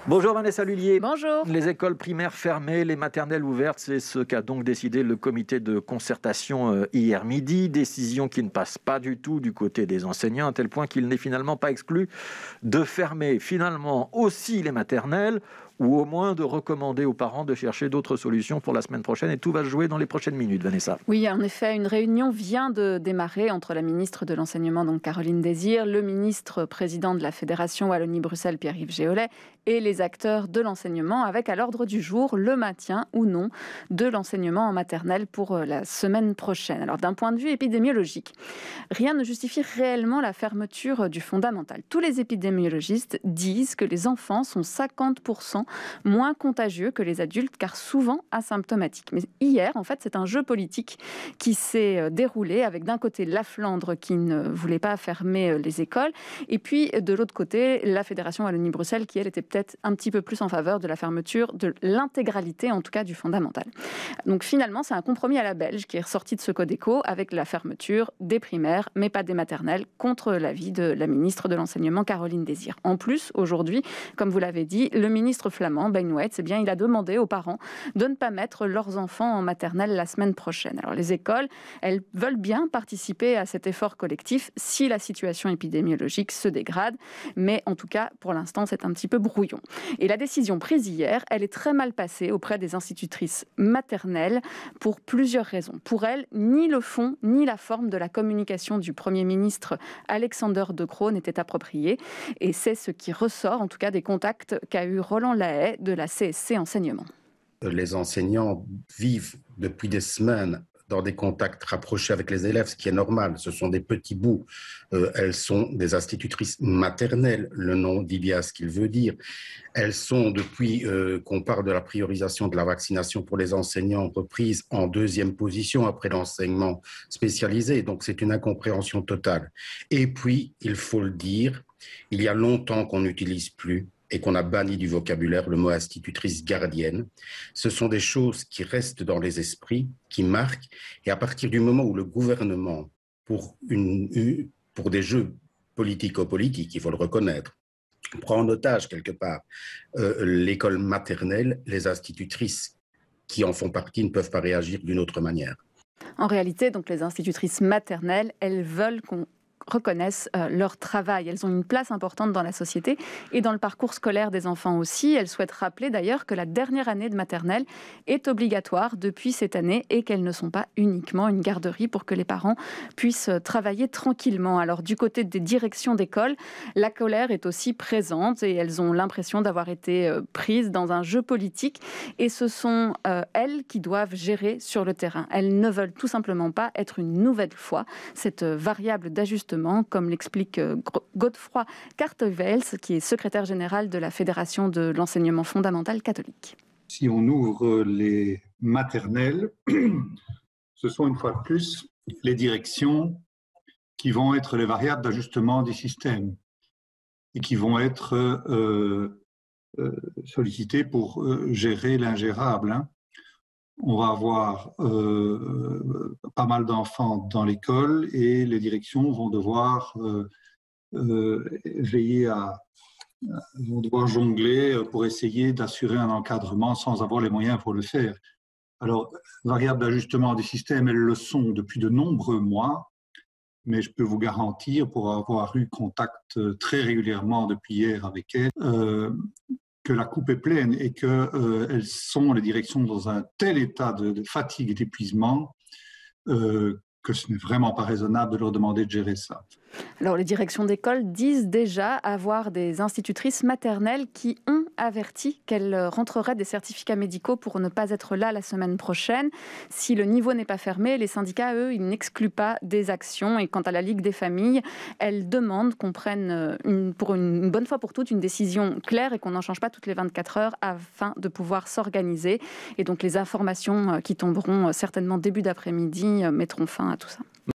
Bonjour Vanessa Lullier. Bonjour. Les écoles primaires fermées, les maternelles ouvertes, c'est ce qu'a donc décidé le comité de concertation hier midi. Décision qui ne passe pas du tout du côté des enseignants, à tel point qu'il n'est finalement pas exclu de fermer finalement aussi les maternelles, ou au moins de recommander aux parents de chercher d'autres solutions pour la semaine prochaine. Et tout va se jouer dans les prochaines minutes, Vanessa. Oui, en effet, une réunion vient de démarrer entre la ministre de l'Enseignement, donc Caroline Désir, le ministre président de la Fédération Wallonie-Bruxelles, Pierre-Yves Géolet, et les acteurs de l'enseignement, avec à l'ordre du jour le maintien ou non de l'enseignement en maternelle pour la semaine prochaine. Alors, d'un point de vue épidémiologique, rien ne justifie réellement la fermeture du fondamental. Tous les épidémiologistes disent que les enfants sont 50% moins contagieux que les adultes, car souvent asymptomatiques. Mais hier, en fait, c'est un jeu politique qui s'est déroulé avec d'un côté la Flandre qui ne voulait pas fermer les écoles, et puis de l'autre côté, la Fédération Wallonie-Bruxelles qui, elle, était peut-être un petit peu plus en faveur de la fermeture de l'intégralité, en tout cas, du fondamental. Donc finalement, c'est un compromis à la belge qui est ressorti de ce Codeco avec la fermeture des primaires, mais pas des maternelles, contre l'avis de la ministre de l'Enseignement, Caroline Désir. En plus, aujourd'hui, comme vous l'avez dit, le ministre flamand, Ben Wets, il a demandé aux parents de ne pas mettre leurs enfants en maternelle la semaine prochaine. Alors les écoles, elles veulent bien participer à cet effort collectif si la situation épidémiologique se dégrade, mais en tout cas, pour l'instant, c'est un petit peu brouillon. Et la décision prise hier, elle est très mal passée auprès des institutrices maternelles pour plusieurs raisons. Pour elles, ni le fond ni la forme de la communication du Premier ministre Alexander De Croo n'était appropriée, et c'est ce qui ressort en tout cas des contacts qu'a eu Roland Lahaye de la CSC Enseignement. Les enseignants vivent depuis des semaines dans des contacts rapprochés avec les élèves, ce qui est normal. Ce sont des petits bouts. Elles sont des institutrices maternelles, le nom dit bien ce qu'il veut dire. Elles sont, depuis qu'on parle de la priorisation de la vaccination pour les enseignants, reprises en deuxième position après l'enseignement spécialisé. Donc c'est une incompréhension totale. Et puis, il faut le dire, il y a longtemps qu'on n'utilise plus et qu'on a banni du vocabulaire le mot institutrice gardienne. Ce sont des choses qui restent dans les esprits, qui marquent, et à partir du moment où le gouvernement, pour des jeux politico-politiques, il faut le reconnaître, prend en otage quelque part l'école maternelle, les institutrices qui en font partie ne peuvent pas réagir d'une autre manière. En réalité, donc, les institutrices maternelles, elles veulent qu'on reconnaissent leur travail. Elles ont une place importante dans la société et dans le parcours scolaire des enfants aussi. Elles souhaitent rappeler d'ailleurs que la dernière année de maternelle est obligatoire depuis cette année et qu'elles ne sont pas uniquement une garderie pour que les parents puissent travailler tranquillement. Alors du côté des directions d'école, la colère est aussi présente et elles ont l'impression d'avoir été prises dans un jeu politique, et ce sont elles qui doivent gérer sur le terrain. Elles ne veulent tout simplement pas être une nouvelle fois cette variable d'ajustement, comme l'explique Godefroy Cartevels, qui est secrétaire général de la Fédération de l'enseignement fondamental catholique. Si on ouvre les maternelles, ce sont une fois de plus les directions qui vont être les variables d'ajustement du système et qui vont être sollicitées pour gérer l'ingérable. On va avoir pas mal d'enfants dans l'école et les directions vont devoir vont devoir jongler pour essayer d'assurer un encadrement sans avoir les moyens pour le faire. Alors, variables d'ajustement des systèmes, elles le sont depuis de nombreux mois, mais je peux vous garantir, pour avoir eu contact très régulièrement depuis hier avec elles, que la coupe est pleine et qu'elles sont, les directions, dans un tel état de fatigue et d'épuisement que ce n'est vraiment pas raisonnable de leur demander de gérer ça. Alors, les directions d'école disent déjà avoir des institutrices maternelles qui ont averti qu'elles rentreraient des certificats médicaux pour ne pas être là la semaine prochaine. Si le niveau n'est pas fermé, les syndicats, eux, ils n'excluent pas des actions. Et quant à la Ligue des familles, elle demande qu'on prenne pour une bonne fois pour toutes une décision claire et qu'on n'en change pas toutes les 24 heures afin de pouvoir s'organiser. Et donc, les informations qui tomberont certainement début d'après-midi mettront fin à tout ça.